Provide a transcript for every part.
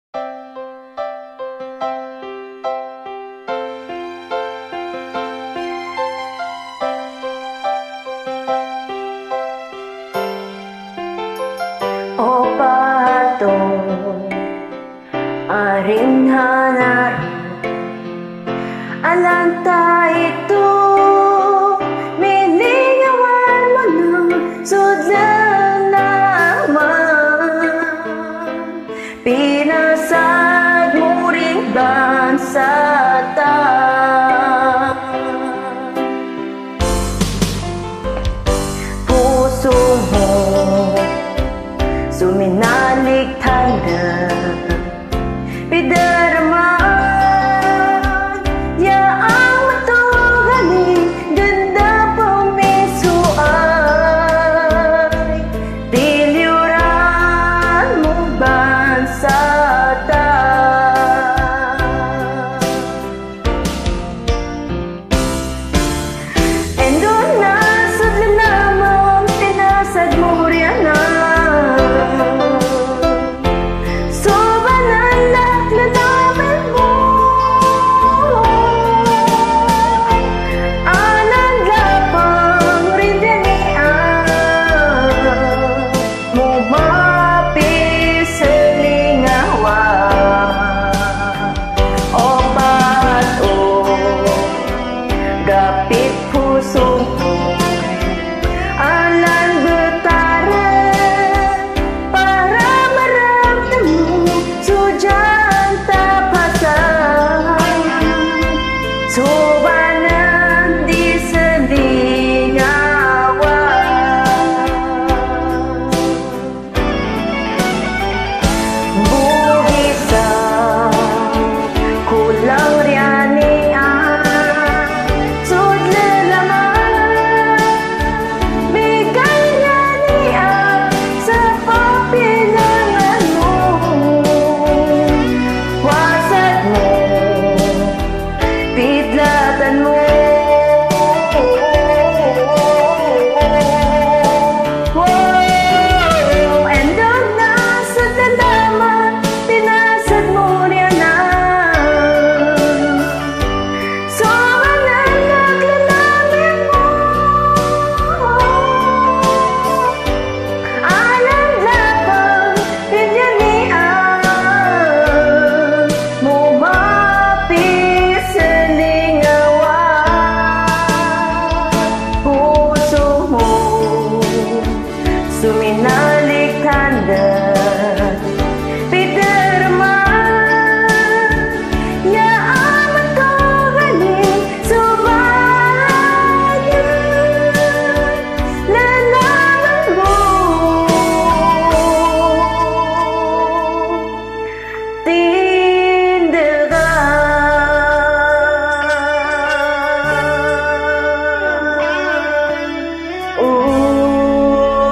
O pato, aring hanari, alanta ito, milingawan mo ng sudlan naman. Pinasad mo ring bansa ta, puso mo suminalig tanda, pidaraman yaang matugaling ganda pumiso ay tiliuran mo bansa ta. Endo na sudlan namang pinasad mo riyan na dapit puso mo, alang betaran para maramdam mo sudyan tapasan. Subanen di selingawan, buhisang kulang riani pidlatan mo. And doon na sa dalaman, pinasad mo riyan na. Subanen naglalamin mo, alang lapang pinyanian mo suminalig tanda, pidaraman yaang matugaling subanen lalaman mo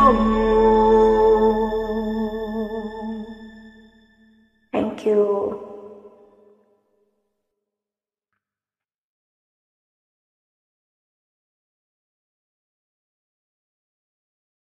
tindagan. Thank you.